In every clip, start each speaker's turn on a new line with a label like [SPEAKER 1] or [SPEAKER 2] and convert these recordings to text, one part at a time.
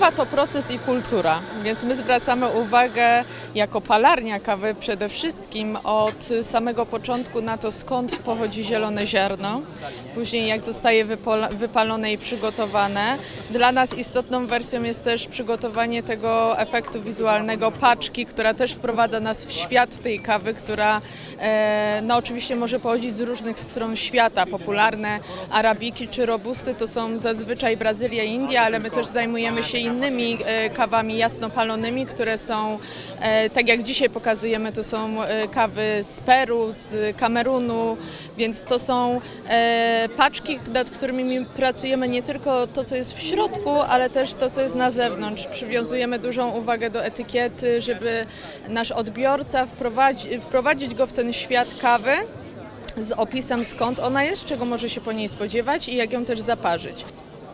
[SPEAKER 1] Kawa to proces i kultura, więc my zwracamy uwagę jako palarnia kawy przede wszystkim od samego początku na to, skąd pochodzi zielone ziarno, później jak zostaje wypalone i przygotowane. Dla nas istotną wersją jest też przygotowanie tego efektu wizualnego paczki, która też wprowadza nas w świat tej kawy, która no oczywiście może pochodzić z różnych stron świata. Popularne arabiki czy robusty to są zazwyczaj Brazylia i India, ale my też zajmujemy się innymi kawami jasnopalonymi, które są, tak jak dzisiaj pokazujemy, to są kawy z Peru, z Kamerunu, więc to są paczki, nad którymi pracujemy nie tylko to, co jest w środku, ale też to, co jest na zewnątrz. Przywiązujemy dużą uwagę do etykiety, żeby nasz odbiorca wprowadzić go w ten świat kawy z opisem, skąd ona jest, czego może się po niej spodziewać i jak ją też zaparzyć.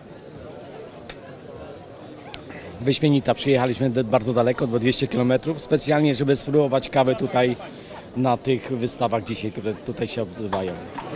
[SPEAKER 2] Wyśmienita, przyjechaliśmy bardzo daleko, 200 km, specjalnie, żeby spróbować kawę tutaj na tych wystawach dzisiaj, które tutaj się odbywają.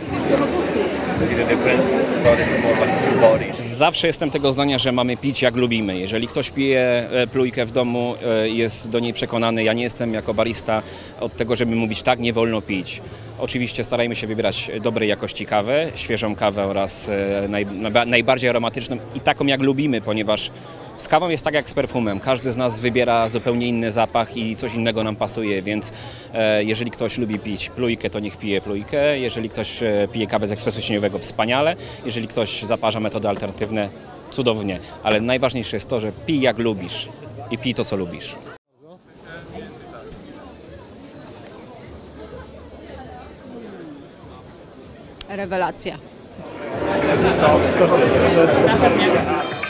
[SPEAKER 3] Zawsze jestem tego zdania, że mamy pić jak lubimy. Jeżeli ktoś pije plujkę w domu, jest do niej przekonany, ja nie jestem jako barista od tego, żeby mówić tak, nie wolno pić. Oczywiście starajmy się wybierać dobrej jakości kawę, świeżą kawę oraz najbardziej aromatyczną i taką jak lubimy, ponieważ z kawą jest tak jak z perfumem. Każdy z nas wybiera zupełnie inny zapach i coś innego nam pasuje, więc jeżeli ktoś lubi pić plujkę, to niech pije plujkę. Jeżeli ktoś pije kawę z ekspresu sieniowego, wspaniale. Jeżeli ktoś zaparza metody alternatywne, cudownie. Ale najważniejsze jest to, że pij jak lubisz i pij to, co lubisz.
[SPEAKER 4] Rewelacja.